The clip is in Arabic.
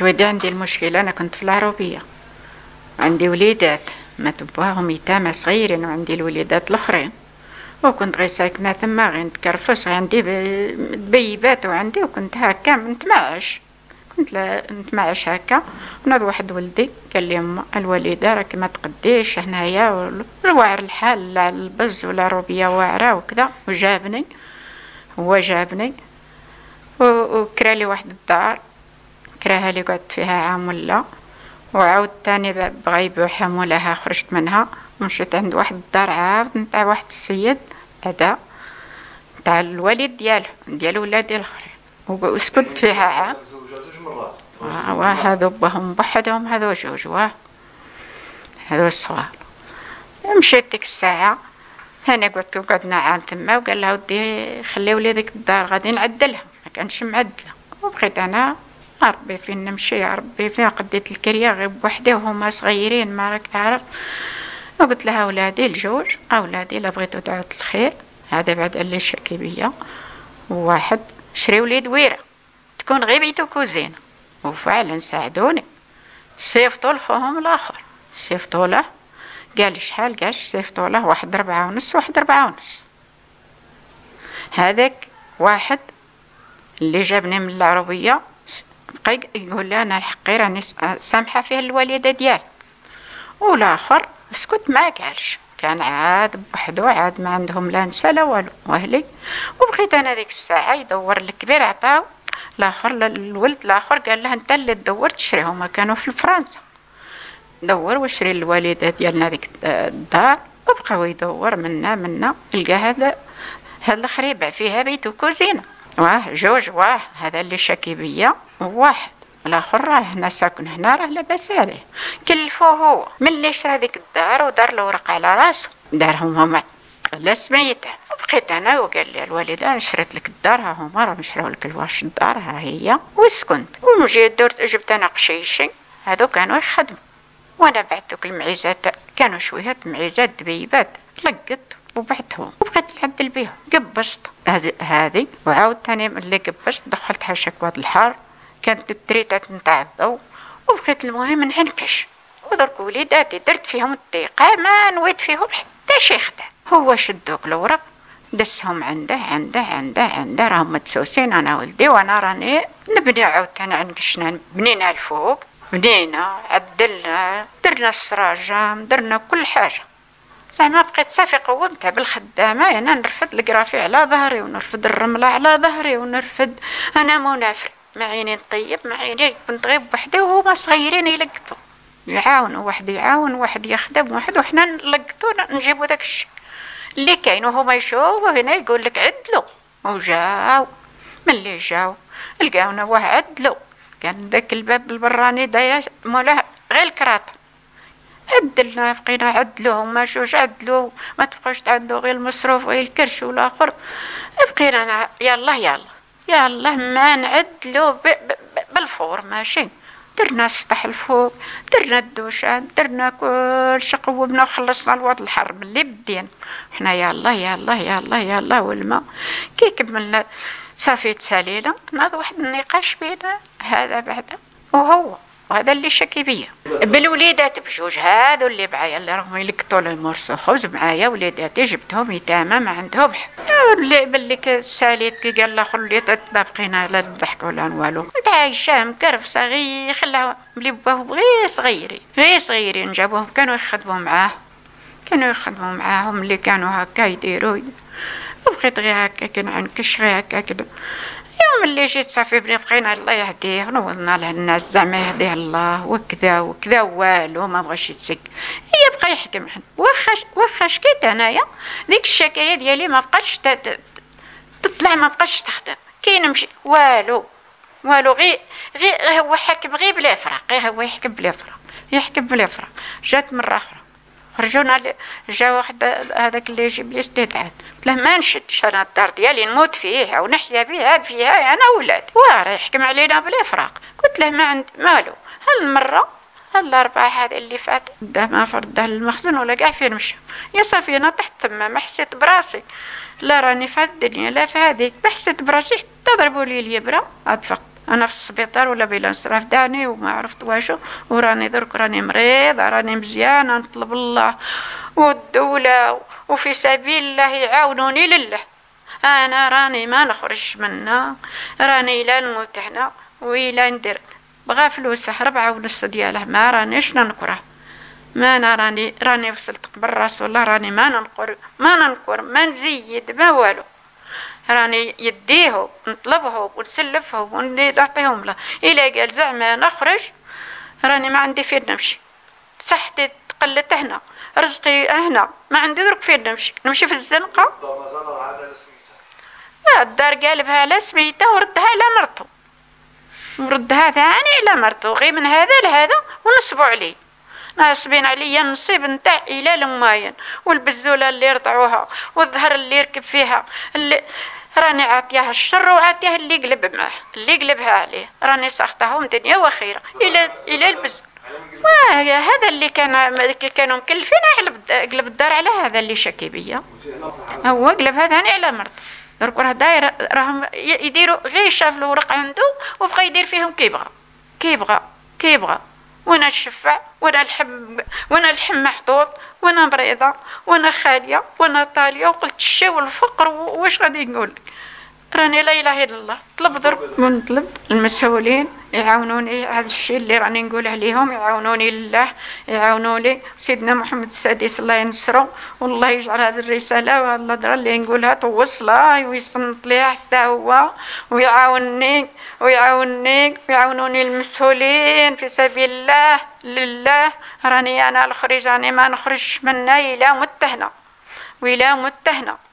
سويدي عندي المشكلة، أنا كنت في العربية، عندي وليدات ما تباهم يتامى صغيرين، وعندي الوليدات الآخرين، وكنت غير ساكنة تما غير نتكرفس، عندي بيبات وعندي، وكنت هكا نتمعش، كنت نتمعش هكا. وناض واحد ولدي قال لي أما الوالدة راك ما تقديش هنايا، الواعر الحال لا البز ولا العربية واعرة وكذا، وجابني، هو جابني وكرا لي واحد الدار، كراها لي قعدت فيها عام ولا، وعاود تاني بغا يبيعوها مولاها، خرجت منها ومشيت عند واحد الدار عاود نتاع واحد السيد هذا نتاع الوالد ديال ولادي الاخرين، وسكنت فيها عام. هذو باهم بوحدهم، هذو جوج، هذو الصغار. مشيت ديك الساعة ثاني قعدنا عام تما، وقال لها ودي خلي ولادك الدار غادي نعدلها، ما كانش معدلة. وبقيت انا ربي فين نمشي، ربي فين قديت الكريه غير بوحدي وهما صغيرين ما راك عارف. وقلت لها ولادي الجوج، اولادي لا بغيتو دعوة الخير، هذا بعد اللي شاكي بيا، وواحد شريو لي دويره تكون غير بيتو كوزينه، وفعلا ساعدوني، صيفطوا لخوهم الاخر، صيفطوا له، قال شحال، قال صيفطوا له واحد 4.5 واحد 4.5. هذاك واحد اللي جابني من العربيه بقى يقول لي انا الحقي راني سامحه فيه الوالده ديالي، والاخر سكت ما قالش، كان عاد بوحدو، عاد ما عندهم لا نسى لا والو واهلي. وبقيت انا ديك الساعه يدور الكبير عطاو الاخر، الولد الاخر قال له انت اللي تدور تشري، هما كانوا في فرنسا، دور وشري الوالده ديالنا ديك الدار، وبقاو يدور منا لقى هذا الاخر يبيع فيها بيتو كوزينه، جوج، هذا اللي شاكي بيا، وواحد الاخر راه هنا ساكن هنا، راه لاباس عليه، كلفوه هو ملي شرا ديك الدار ودار الورق على راسه، دارهم هما على سميته. وبقيت انا وقال لي الوالده انا شريت لك الدار، ها هما راه مشراو لك الواش الدار، ها هي، وسكنت. ومجيت درت جبت انا قشيشي، هذو كانوا يخدموا، وانا بعت دوك المعيزات، كانوا شويه معيزات دبيبات، لقيت وبعتهم وبقيت نعدل بيهم، قبشت هذه، وعاود تاني ملي قبشت دخلتها شكوى الحار، كانت التريتات نتاع الضو، وبقيت المهم نعنكش. ودرك وليداتي درت فيهم الدقيقة، ما نويت فيهم حتى شي خدع. هو شدوك الورق دسهم عنده راهم مدسوسين، انا ولدي وانا راني نبني، عاود تاني عنكشنا، بنينا الفوق، بنينا عدلنا، درنا السراجام، درنا كل حاجة، زعما بقيت صافي قومتها بالخدامه. انا نرفد القرافي على ظهري، ونرفد الرمله على ظهري، ونرفد انا منافر، ما عيني نطيب، ما عيني كنت غير بوحدي، وهما صغيرين يلقطوا، يعاونوا، واحد يعاون واحد يخدم واحد، وحنا نلقطوا نجيبوا داك الشيء اللي كاين، وهما يشوفوا هنا يقول لك عدلوا. وجاو ملي جاو لقاونا واه عدلوا، كان داك الباب البراني داير مولاه غير الكراطه، عدلنا، بقينا عدلوه، ما شوش عدلوه، ما تبقاش عنده غير المصروف غير الكرش والاخر، بقينا أنا يلا ما نعدلو بالفور ماشي. درنا السطح الفوق، درنا الدوشات، درنا كل شي، قومنا وخلصنا الواد الحر اللي بدينا حنا، يلا والماء كي كملنا صافي تسالينا، ناض واحد النقاش بينا هذا بعدا وهذا اللي شكي بيا بالوليدات بجوج، هذو اللي معايا اللي راهم يلقطوا لي مرسو خبز معايا، وليداتي جبتهم يتامى ما عندهم اللي باللي ساليت كي قال لا خليت ما بقينا لا نضحك ولا والو، انت عايشه مكرفسه غير خلاهم بلي باهم غير صغيرين جابوهم، كانوا يخدموا معاهم اللي كانوا هكا يديروا، وبقيت غير هكا كنعنكش غير هكا كده. يوم اللي جيت صافي بقينا الله يهديه، نوضنا له الناس زعما يهديه الله وكذا والو، ما بغاش يتسك، هي بقى يحكم حنا، واخا شكيت انايا ديك الشكايه ديالي ما بقاش تطلع، ما بقاش تخدم، كي نمشي والو غير هو حاكم غير بلا فرق، غير هو يحكم بلا فرق. جات مره اخرى خرجونا، جا واحد هذاك اللي يجيب لي استدعاء، قلت له ما نشدش انا الدار ديالي نموت فيها ونحيا بها فيها انا ولادي، راه يحكم علينا بلا فراق. قلت له ما عند مالو، هالمره الاربعه هذه اللي فاتت دا ما فرده المخزن ولا كاع فين مشى، يا صافي انا طحت تما، ما حسيت براسي، لا راني في الدنيا لا في هذيك، ما حسيت براسي حتى ضربوا لي اليبره، عاد فقت انا في السبيطار ولا بلا نصرف داني وما عرفت واشو، وراني درك راني مريض، راني مزيانه نطلب الله والدوله وفي سبيل الله يعاونوني لله. انا راني ما نخرج منا، راني لا نموت هنا ولا ندير بغا فلوسه 4.5 دياله، ما رانيش ننكره، ما انا راني وصلت قبل رسول الله، راني ما ننكر ما نزيد ما والو، راني يديهم نطلبهم ونسلفهم ونعطيهم له. الا قال زعما نخرج راني ما عندي فين نمشي، صحتي تقلت هنا، رزقي هنا، ما عندي درك فين نمشي في الزنقه. لا الدار قالبها على سميته وردها على مرته، وردها ثاني على مرته، غير من هذا لهذا ونصبوا عليه، ناصبين عليا النصيب نتاع الى الماين، والبزوله اللي يرضعوها والظهر اللي يركب فيها، اللي راني عاطيها الشر وعاطيها اللي يقلب معه، اللي يقلبها عليه راني ساخطهم دنيا واخيره الى البزول. هذا اللي كانوا مكلفين قلب الدار على هذا اللي شكي بيا، هو قلب هذا على مرته. درك راه داير راهم يديروا غير شاف الورق عنده وبقى يدير فيهم كيبغى. وانا الشفع وانا الحم محطوط، وانا مريضه، وانا خاليه، وانا طاليه، وقلت الشي والفقر واش غادي نقول لك. راني لا اله الا الله، طلب درك ونطلب المسؤولين يعاونوني، هذا الشيء اللي راني نقول عليهم يعاونوني لله، يعاونوني سيدنا محمد السادس الله ينصره، والله يجعل هذه الرساله والهضره اللي نقولها توصلها ويصنت ليها حتى هو، ويعاونوني المسؤولين في سبيل الله لله. راني انا الخريج راني ما نخرج منا الى متهنه